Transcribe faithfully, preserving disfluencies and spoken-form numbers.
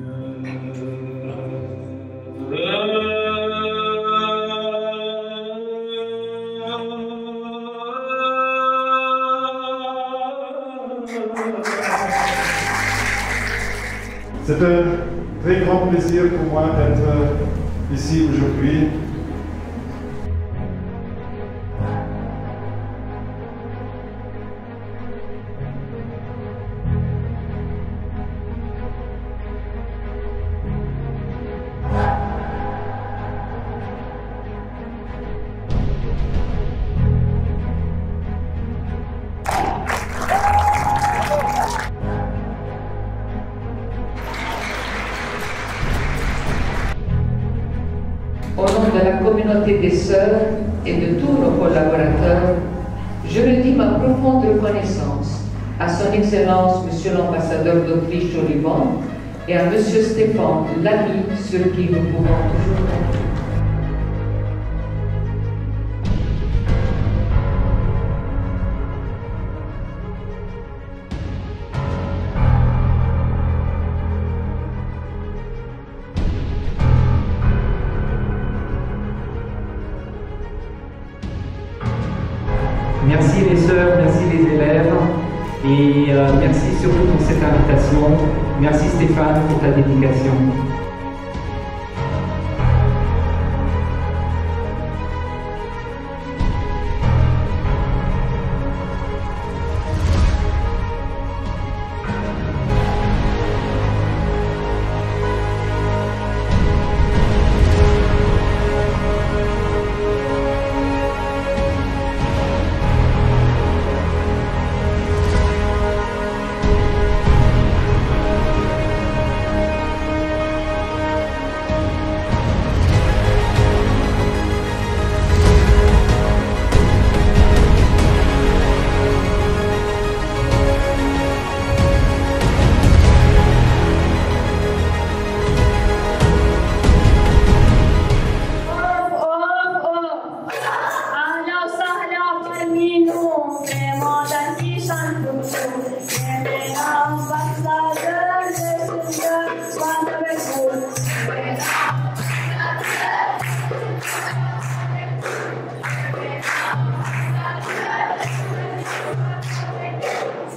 C'est un très grand plaisir pour moi d'être ici aujourd'hui. Au nom de la communauté des sœurs et de tous nos collaborateurs, je redis ma profonde reconnaissance à son Excellence Monsieur l'ambassadeur d'Autriche au Liban et à Monsieur Stéphane, l'ami sur qui nous pouvons toujours compter. Merci les sœurs, merci les élèves et euh, merci surtout pour cette invitation. Merci Stéphane pour ta dédication.